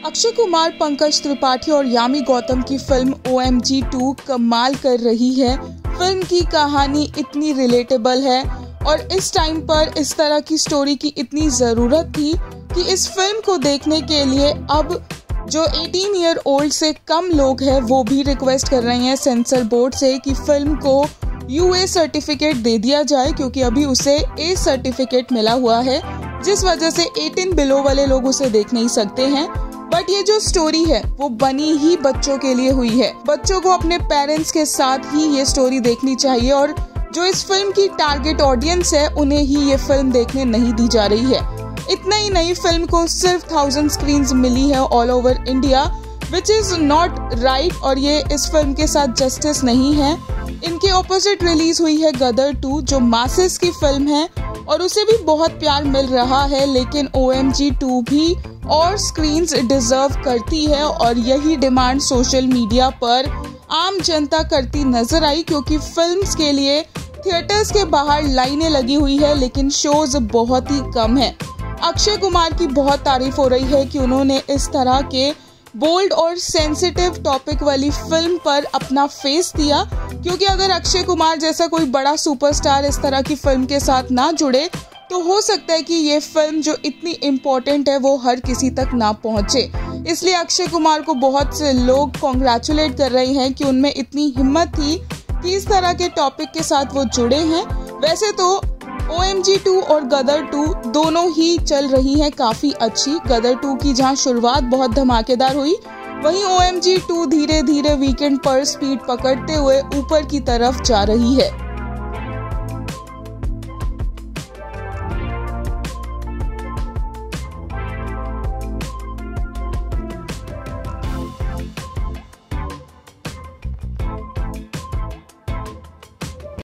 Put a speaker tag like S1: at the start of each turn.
S1: अक्षय कुमार, पंकज त्रिपाठी और यामी गौतम की film OMG 2 कमाल कर रही है। फिल्म की कहानी इतनी रिलेटेबल है और इस टाइम पर इस तरह की स्टोरी की इतनी ज़रूरत थी कि इस फिल्म को देखने के लिए अब जो 18 ईयर ओल्ड से कम लोग हैं वो भी रिक्वेस्ट कर रहे हैं सेंसर बोर्ड से कि फिल्म को UA सर्टिफिकेट दे दिया जाए, क्योंकि अभी उसे A सर्टिफिकेट मिला हुआ है, जिस वजह से 18 बिलो वाले लोग उसे देख नहीं सकते हैं। बट ये जो स्टोरी है वो बनी ही बच्चों के लिए हुई है। बच्चों को अपने पेरेंट्स के साथ ही ये स्टोरी देखनी चाहिए और जो इस फिल्म की टारगेट ऑडियंस है उन्हें ही ये फिल्म देखने नहीं दी जा रही है। इतना ही नहीं, फिल्म को सिर्फ 1000 स्क्रीन्स मिली है all over India, which is not right, और ये इस फिल्म के साथ जस्टिस नहीं है। इनके ऑपोजिट रिलीज हुई है गदर 2, जो मासेस की फिल्म है और उसे भी बहुत प्यार मिल रहा है, लेकिन OMG 2 भी और स्क्रीन्स डिजर्व करती है और यही डिमांड सोशल मीडिया पर आम जनता करती नजर आई, क्योंकि फिल्म्स के लिए थिएटर्स के बाहर लाइनें लगी हुई है लेकिन शोज बहुत ही कम है। अक्षय कुमार की बहुत तारीफ हो रही है कि उन्होंने इस तरह के बोल्ड और सेंसिटिव टॉपिक वाली फिल्म पर अपना फेस दिया, क्योंकि अगर अक्षय कुमार जैसा कोई बड़ा सुपरस्टार इस तरह की फिल्म के साथ ना जुड़े तो हो सकता है कि ये फिल्म जो इतनी इम्पोर्टेंट है वो हर किसी तक ना पहुंचे। इसलिए अक्षय कुमार को बहुत से लोग कॉन्ग्रेचुलेट कर रहे हैं कि उनमें इतनी हिम्मत थी कि इस तरह के टॉपिक के साथ वो जुड़े हैं। वैसे तो OMG 2 और गदर 2 दोनों ही चल रही हैं काफ़ी अच्छी। गदर 2 की जहां शुरुआत बहुत धमाकेदार हुई, वहीं OMG 2 धीरे धीरे वीकेंड पर स्पीड पकड़ते हुए ऊपर की तरफ जा रही है।